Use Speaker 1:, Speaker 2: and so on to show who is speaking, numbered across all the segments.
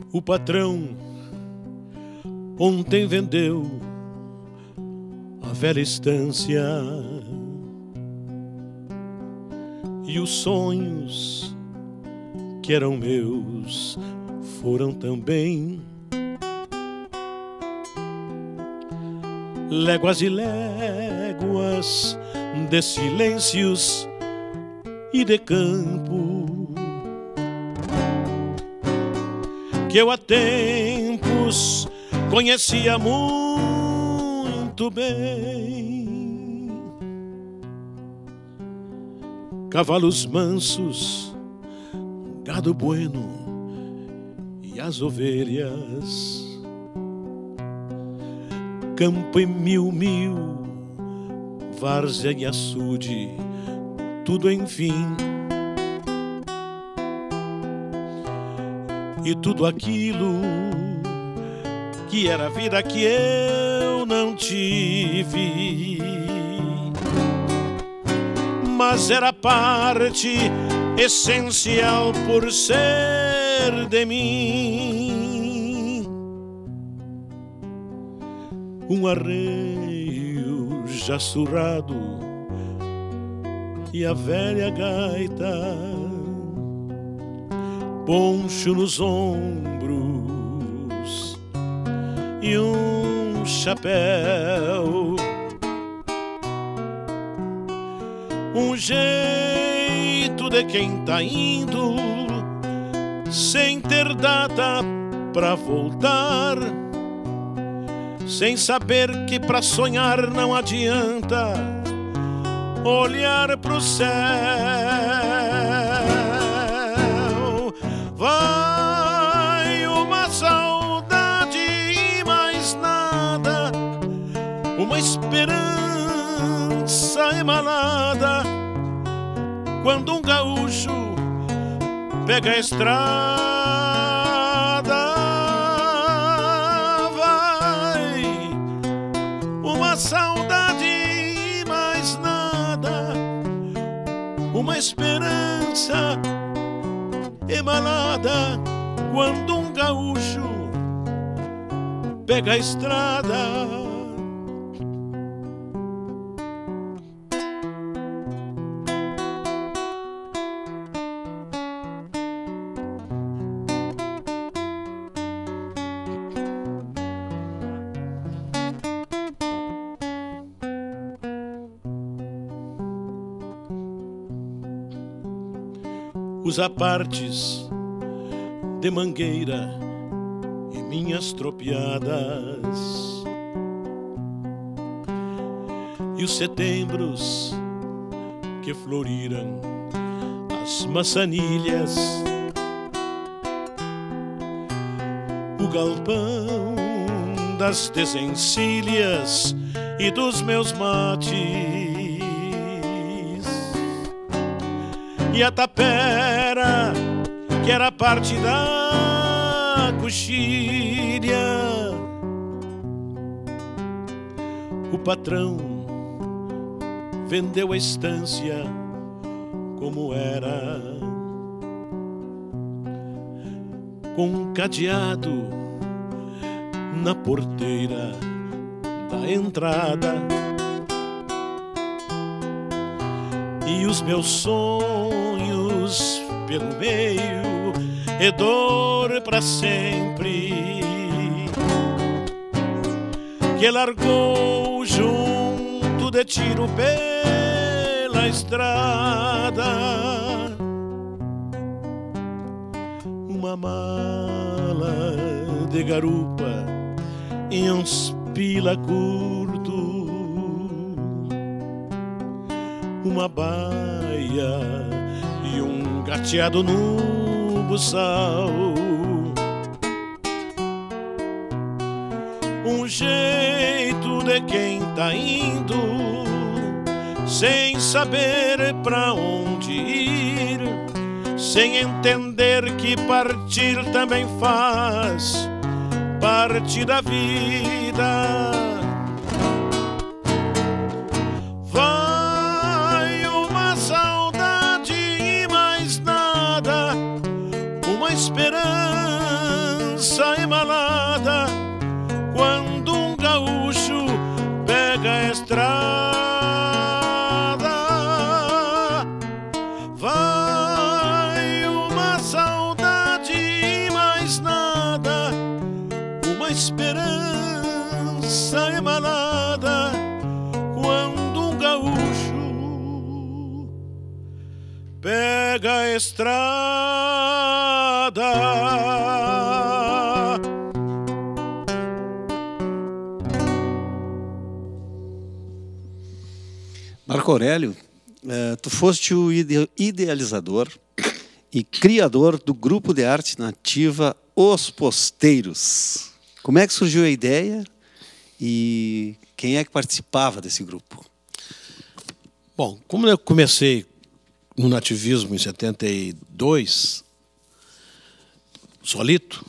Speaker 1: O patrão ontem vendeu a velha estância e os sonhos que eram meus foram também. Léguas e léguas de silêncios e de campo que eu há tempos conhecia muito bem. Cavalos mansos, gado bueno e as ovelhas, campo e mil, várzea e açude, tudo enfim. E tudo aquilo que era vida que eu não tive, mas era parte essencial por ser de mim. Um arreio já surrado e a velha gaita, poncho nos ombros e um chapéu, um jeito de quem tá indo sem ter data pra voltar, sem saber que pra sonhar não adianta olhar pro céu. Vai uma saudade e mais nada, uma esperança emalada, quando um gaúcho pega a estrada. Vai uma saudade e mais nada, uma esperança emalada, quando um gaúcho pega a estrada. Os apartes de mangueira e minhas tropiadas, e os setembros que floriram as maçanilhas, o galpão das desencilhas e dos meus mates, e a tapera que era parte da coxilha. O patrão vendeu a estância como era, com um cadeado na porteira da entrada, e os meus sonhos pelo meio e dor pra sempre, que largou junto de tiro pela estrada. Uma mala de garupa e uns pila curto, uma baia e um gateado no buçal, um jeito de quem tá indo sem saber pra onde ir, sem entender que partir também faz parte da vida. Vai uma saudade e mais nada, uma esperança pega a estrada.
Speaker 2: Marco Aurélio, tu foste o idealizador e criador do grupo de arte nativa Os Posteiros. Como é que surgiu a ideia e quem é que participava desse grupo?
Speaker 1: Bom, como eu comecei no nativismo em 72, solito,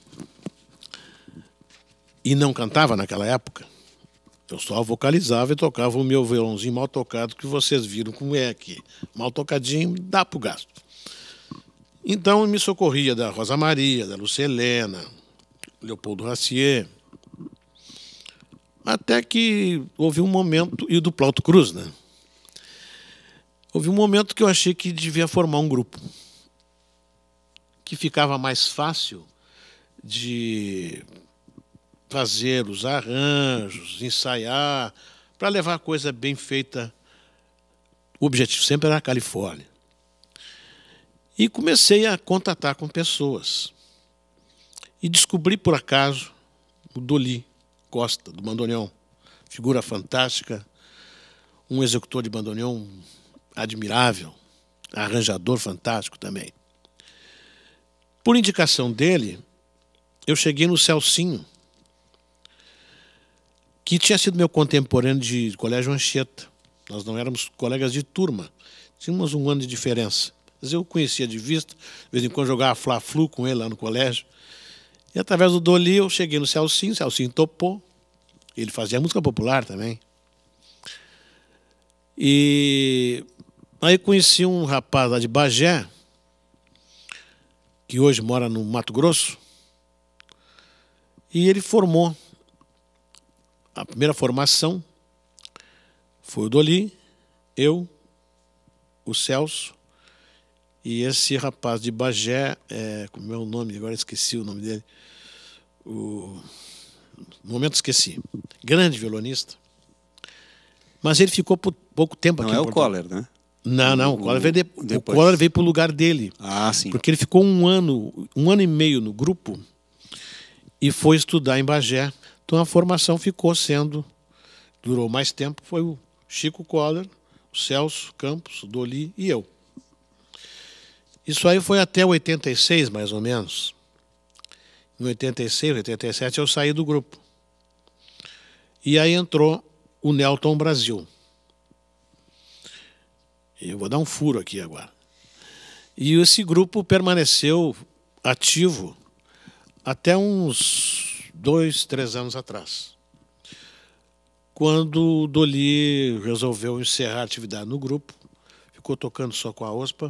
Speaker 1: e não cantava naquela época, eu só vocalizava e tocava o meu violãozinho mal tocado, que vocês viram como é aqui. Mal tocadinho, dá para o gasto. Então, eu me socorria da Rosa Maria, da Lucelena, Leopoldo Racier, até que houve um momento, e do Plauto Cruz, né? Houve um momento que eu achei que devia formar um grupo, que ficava mais fácil de fazer os arranjos, ensaiar, para levar a coisa bem feita. O objetivo sempre era a Califórnia. E comecei a contatar com pessoas. E descobri, por acaso, o Doli Costa, do bandoneon. Figura fantástica, um executor de bandoneon admirável, arranjador fantástico também. Por indicação dele, eu cheguei no Celcinho, que tinha sido meu contemporâneo de Colégio Anchieta. Nós não éramos colegas de turma, tínhamos um ano de diferença. Mas eu conhecia de vista, de vez em quando jogava Fla-Flu com ele lá no colégio. E através do Doli eu cheguei no Celcinho, o Celcinho topou. Ele fazia música popular também. E aí conheci um rapaz lá de Bagé, que hoje mora no Mato Grosso, e ele formou. A primeira formação foi o Doli, eu, o Celso, e esse rapaz de Bagé, como é o nome, agora esqueci o nome dele, no momento esqueci, grande violonista, mas ele ficou por pouco tempo aqui em Porto Alegre.
Speaker 2: Não é o Coller, né?
Speaker 1: Não, o Coller veio depois. O Coller veio para o lugar dele.
Speaker 2: Ah, sim.
Speaker 1: Porque ele ficou um ano e meio no grupo e foi estudar em Bagé. Então a formação durou mais tempo, foi o Chico Coller, o Celso Campos, o Doli e eu. Isso aí foi até 86, mais ou menos. Em 86, 87 eu saí do grupo. E aí entrou o Nelton Brasil. Eu vou dar um furo aqui agora. E esse grupo permaneceu ativo até uns 2, 3 anos atrás, quando o Doli resolveu encerrar a atividade no grupo, ficou tocando só com a OSPA,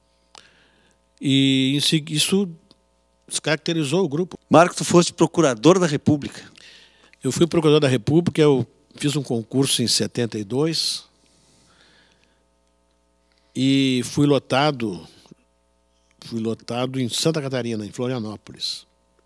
Speaker 1: e isso descaracterizou o grupo.
Speaker 2: Marco, tu foste procurador da República.
Speaker 1: Eu fui procurador da República, eu fiz um concurso em 72 e fui lotado em Santa Catarina, em Florianópolis.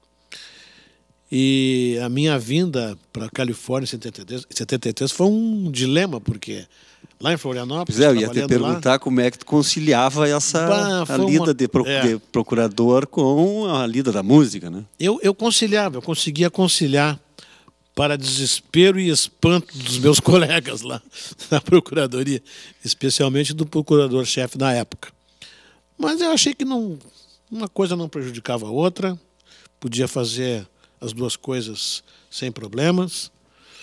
Speaker 1: E a minha vinda para a Califórnia em 73 foi um dilema, porque lá em Florianópolis...
Speaker 2: Pois é, eu ia te perguntar como é que tu conciliava a lida de procurador com a lida da música, né?
Speaker 1: Eu conseguia conciliar para desespero e espanto dos meus colegas lá na procuradoria, especialmente do procurador-chefe da época. Mas eu achei que uma coisa não prejudicava a outra, podia fazer as duas coisas sem problemas,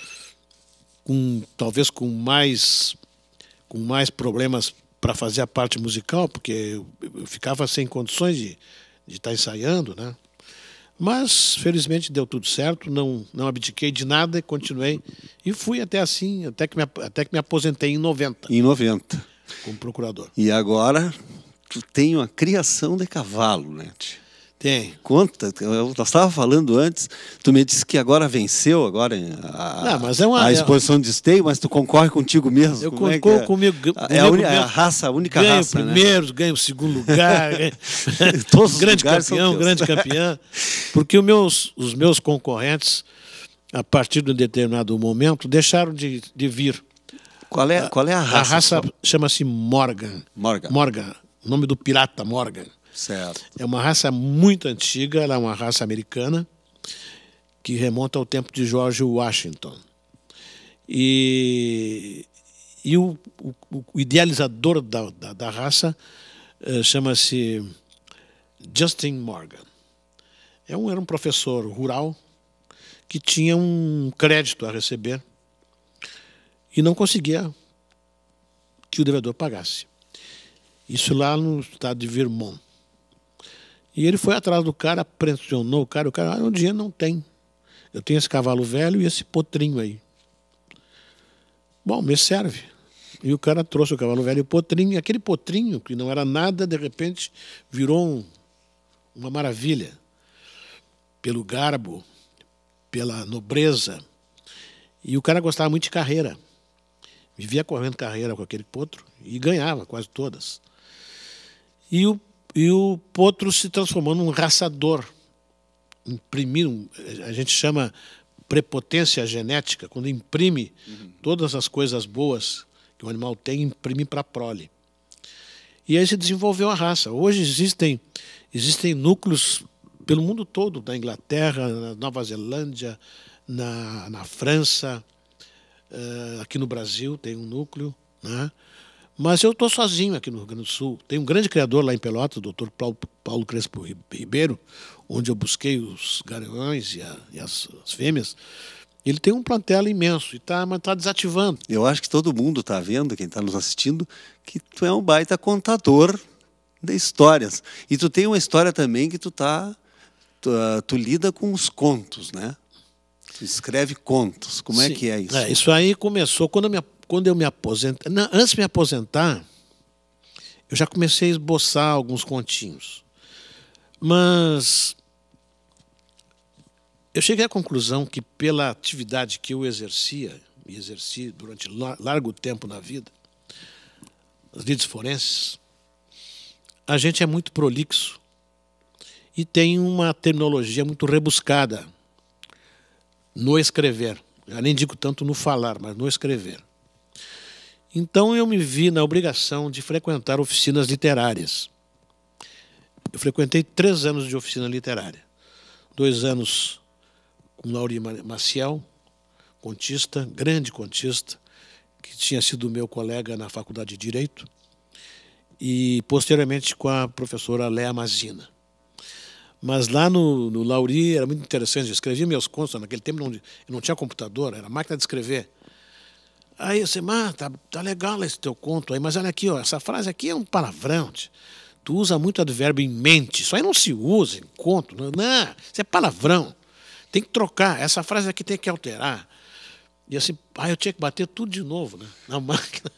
Speaker 1: talvez com mais problemas para fazer a parte musical, porque eu ficava sem condições de estar ensaiando, né? Mas, felizmente, deu tudo certo, não abdiquei de nada e continuei. E fui até assim, até que me aposentei em 90.
Speaker 2: Em 90.
Speaker 1: Como procurador.
Speaker 2: E agora tu tem uma criação de cavalo, né?
Speaker 1: Tem.
Speaker 2: Conta, nós estávamos falando antes, tu me disse que agora venceu a exposição de esteio, mas tu concorre contigo mesmo.
Speaker 1: Eu concorro comigo.
Speaker 2: É a única raça,
Speaker 1: ganho primeiro, ganho segundo lugar,
Speaker 2: todos
Speaker 1: grande campeão, porque os meus concorrentes, a partir de um determinado momento, deixaram de vir.
Speaker 2: Qual é a raça?
Speaker 1: A raça chama-se Morgan.
Speaker 2: Morgan.
Speaker 1: o nome do pirata Morgan.
Speaker 2: Certo.
Speaker 1: É uma raça muito antiga, ela é uma raça americana que remonta ao tempo de George Washington. E o idealizador da raça chama-se Justin Morgan. Era um professor rural que tinha um crédito a receber e não conseguia que o devedor pagasse. Isso lá no estado de Vermont. E ele foi atrás do cara, pressionou o cara, o dinheiro não tem. Eu tenho esse cavalo velho e esse potrinho aí. Bom, me serve. E o cara trouxe o cavalo velho e o potrinho, e aquele potrinho, que não era nada, de repente virou uma maravilha. Pelo garbo, pela nobreza. E o cara gostava muito de carreira. Vivia correndo carreira com aquele potro e ganhava quase todas. E o potro se transformou num raçador. A gente chama prepotência genética, quando imprime todas as coisas boas que o animal tem, imprime para a prole. E aí se desenvolveu a raça. Hoje existem núcleos pelo mundo todo, na Inglaterra, na Nova Zelândia, na França, aqui no Brasil tem um núcleo, né? Mas eu estou sozinho aqui no Rio Grande do Sul. Tem um grande criador lá em Pelotas, o Dr. Paulo Crespo Ribeiro, onde eu busquei os garanhões e as fêmeas. Ele tem um plantel imenso, mas está desativando.
Speaker 2: Eu acho que todo mundo está vendo, quem está nos assistindo, que tu é um baita contador de histórias. E tu tem uma história também que tu lida com os contos, né? Tu escreve contos. Como é que é isso?
Speaker 1: Isso aí começou quando eu me aposentei. Antes de me aposentar, eu já comecei a esboçar alguns continhos. Mas eu cheguei à conclusão que, pela atividade que eu exerci durante largo tempo na vida, as lides forenses, a gente é muito prolixo e tem uma terminologia muito rebuscada no escrever. Já nem digo tanto no falar, mas no escrever. Então eu me vi na obrigação de frequentar oficinas literárias. Eu frequentei 3 anos de oficina literária. 2 anos com Lauri Maciel, contista, grande contista, que tinha sido meu colega na Faculdade de Direito, e posteriormente com a professora Léa Mazina. Mas lá no Lauri era muito interessante, eu escrevia meus contos, naquele tempo não tinha computador, era máquina de escrever. Aí eu disse, tá legal esse teu conto aí, mas olha aqui, ó, essa frase aqui é um palavrão. Tu usa muito advérbio em mente, isso aí não se usa em conto, não, isso é palavrão. Tem que trocar, essa frase aqui tem que alterar. E assim, eu tinha que bater tudo de novo, né, na máquina.